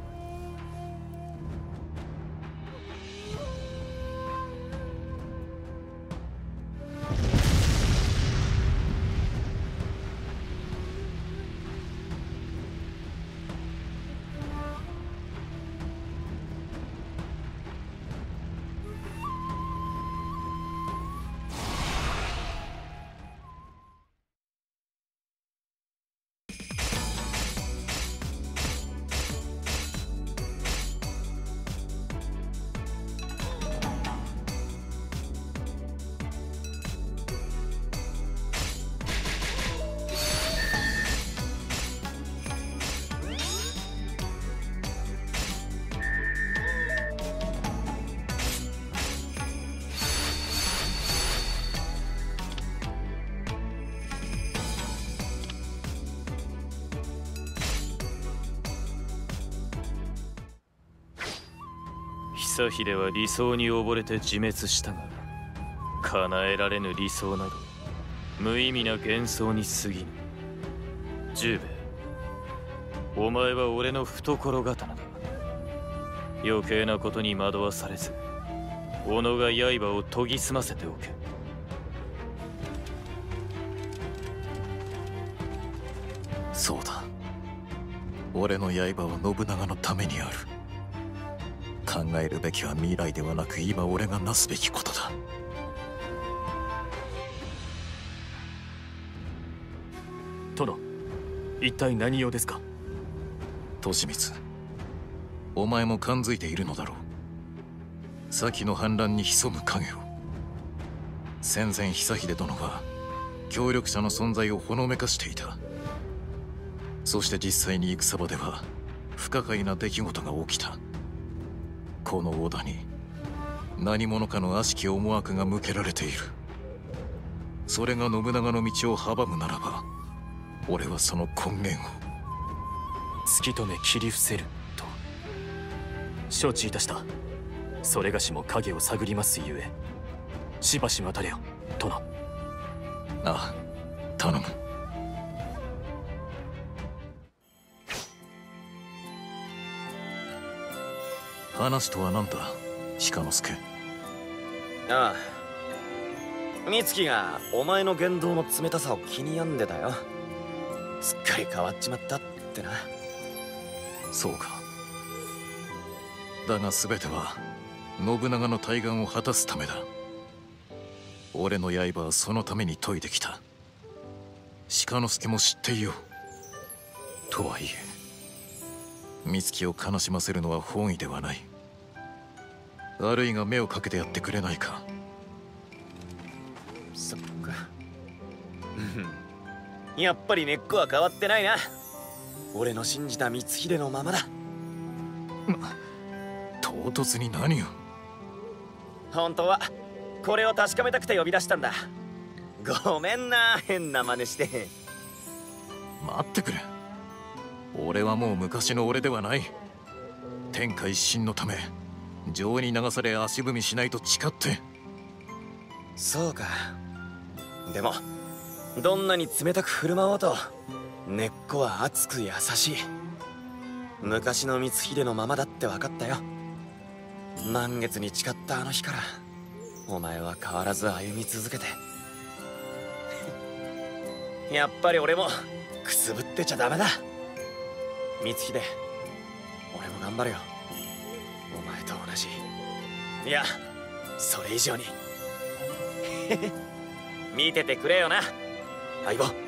久秀は理想に溺れて自滅したが、叶えられぬ理想など無意味な幻想に過ぎぬ。十兵衛、お前は俺の懐刀だ。余計なことに惑わされず、己が刃を研ぎ澄ませておけ。 そうだ、俺の刃は信長のためにある。考えるべきは未来ではなく、今俺がなすべきことだ。 殿、一体何用ですか。 利光、お前も感づいているのだろう。先の反乱に潜む影を。戦前久秀殿は協力者の存在をほのめかしていた。そして実際に戦場では不可解な出来事が起きた。この織田に何者かの悪しき思惑が向けられている。それが信長の道を阻むならば、俺はその根源を突き止め切り伏せると。承知いたした。それがしも影を探りますゆえ、しばし待たれよ、殿。 ああ、頼む。 話とは何だ鹿之助。 ああ、美月がお前の言動の冷たさを気に病んでたよ。すっかり変わっちまったってな。 そうか。だが全ては信長の大願を果たすためだ。俺の刃はそのために研いできた。鹿之助も知っていよう。とはいえ美月を悲しませるのは本意ではない。あるいが目をかけてやってくれないか。 そっか。やっぱり根っこは変わってないな。俺の信じた光秀のままだ。 唐突に何を。 本当はこれを確かめたくて呼び出したんだ。ごめんな、変な真似して。 待ってくれ。俺はもう昔の俺ではない。天下一新のため情に流され足踏みしないと誓って。 そうか。でもどんなに冷たく振る舞おうと根っこは熱く優しい。昔の光秀のままだって分かったよ。満月に誓ったあの日からお前は変わらず歩み続けて。やっぱり俺もくすぶってちゃダメだ。光秀、俺も頑張るよ。お前と同じ、いやそれ以上に。見ててくれよな相棒。